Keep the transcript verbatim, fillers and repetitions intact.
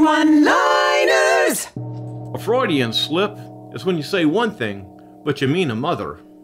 one-liners! A Freudian slip is when you say one thing, but you mean a mother.